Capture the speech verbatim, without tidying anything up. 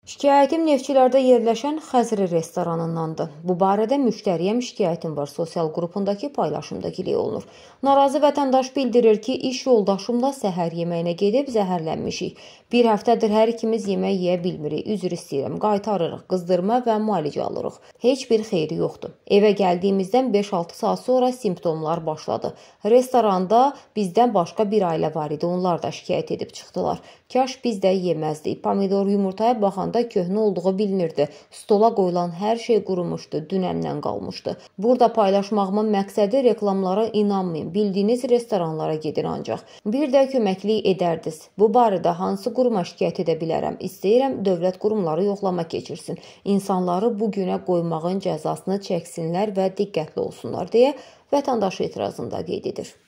Şikayətim Neftçilərdə yerləşən Xəzri restoranındandır. Bu barədə müştəriyəm şikayətim var sosial qrupundakı paylaşımda qeyd olunur. Narazı vətəndaş bildirir ki, iş yoldaşımla səhər yeməyinə gedib zəhərlənmişik. Bir həftədir hər ikimiz yemək yeyə bilmirik. Üzr istəyirəm, qaytarırıq, qızdırma və müalicə alırıq. Heç bir xeyri yoxdur. Evə gəldiyimizdən beş altı saat sonra simptomlar başladı. Restoranda bizdən başqa bir ailə var idi. Onlar da şikayət edib çıxdılar. Kaş biz də yeməzdik. Pomidor yumurtaya baxanda köhnə olduğu bilinirdi. Stola qoyulan hər şey qurumuşdu, dünəndən qalmışdı. Burada paylaşmağımın məqsədi reklamlara inanmayın. Bildiyiniz restoranlara gedin ancaq. Bir də köməklik edərdiniz. Bu barədə hansı quruma şikayət edə bilərəm? İstəyirəm dövlət qurumları yoxlama keçirsin. İnsanları bu günə qoymağın cəzasını çəksinlər və diqqətli olsunlar deyə vətəndaş etirazında qeyd edir.